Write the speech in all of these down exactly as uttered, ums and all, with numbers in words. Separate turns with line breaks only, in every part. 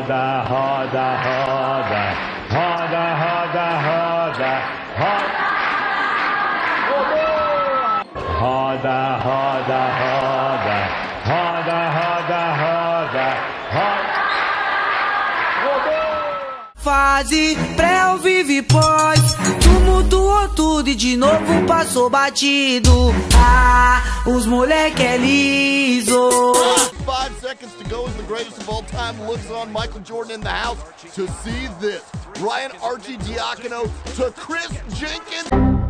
Roda, roda, roda, roda, roda, roda, roda. Roda, roda, roda, roda, roda, roda, roda.
Fase pré ao vivo e pós, tumultuou tudo e de novo passou batido. Ah, os moleque é liso.
Five seconds to go as the greatest of all time looks on Michael Jordan in the house to see this. Ryan Arcidiacono to Chris Jenkins.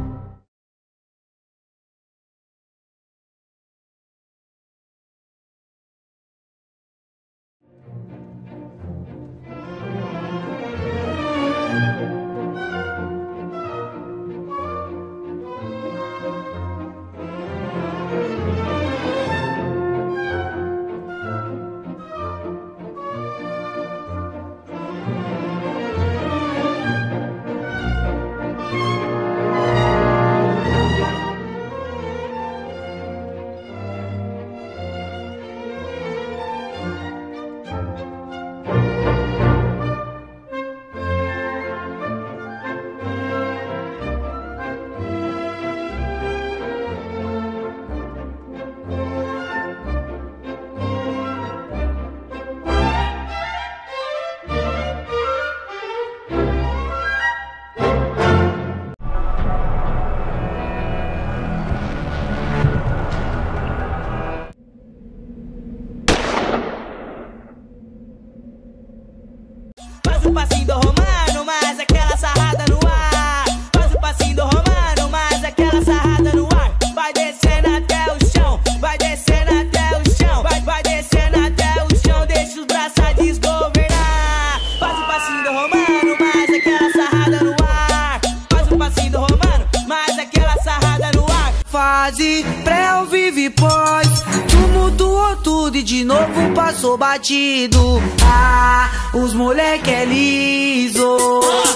Faz o passinho do Romano, mais aquela sarrada no ar. Faz o passinho do Romano, mais aquela sarrada no ar. Vai descendo até o chão, vai descendo até o chão, vai, vai descendo até o chão, deixa os braços desgovernar. Faz o passinho do Romano, mais aquela sarrada no ar. Faz o passinho do Romano, mais aquela sarrada no ar. Fase pré ao vivo e pós, tumultuou tudo e de novo passou batido. Ah, os moleque é liso.